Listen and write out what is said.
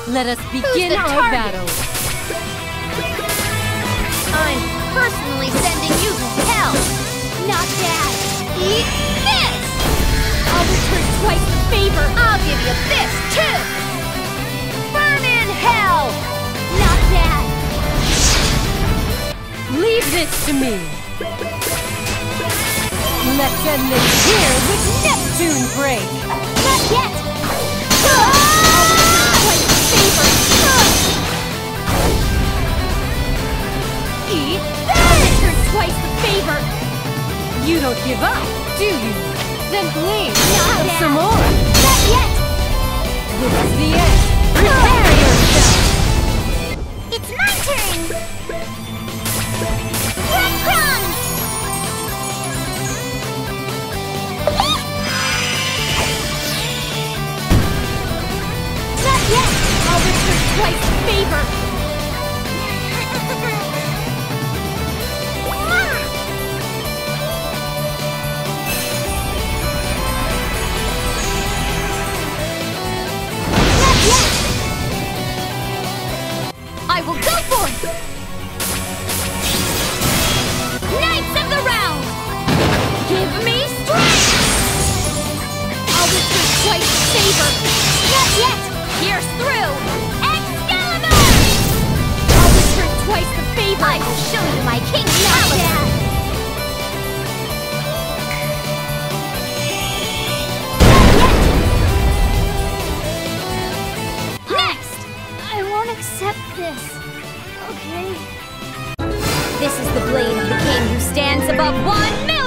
Let us begin our battle. I'm personally sending you to hell! Not that! Eat this! I'll return twice the favor. I'll give you this, too! Burn in hell! Not that! Leave this to me. Let's end this here with Neptune break. Not yet! I'll return twice the favor! Eat I'll this! return twice the favor! You don't give up, do you? Then please, Not have yet. some more. Not yet! This is the end. Prepare yourself. It's my turn! Breadcrumbs! Not yet! I'll return twice the favor. Not yet! I will go for it! Knights of the Round! Give me strength! I'll return twice the favor. Not yet! Pierce through! Excalibur! I'll return twice the favor. I will show you my king's caliber! Next! I won't accept this. Okay? This is the blade of the king who stands above 1 million!